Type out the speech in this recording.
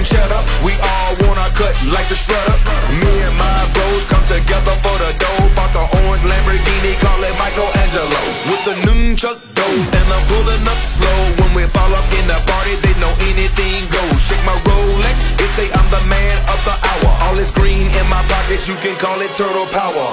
cheddar. We all wanna cut like the shredder. Me and my bros come together for the dough. Bought the orange Lamborghini, call it Michelangelo. With the nunchuck dough, and I'm pulling up slow. When we fall up in the party, they know anything goes. Shake my Rolex, they say I'm the man of the hour. All this green in my pockets, you can call it turtle power.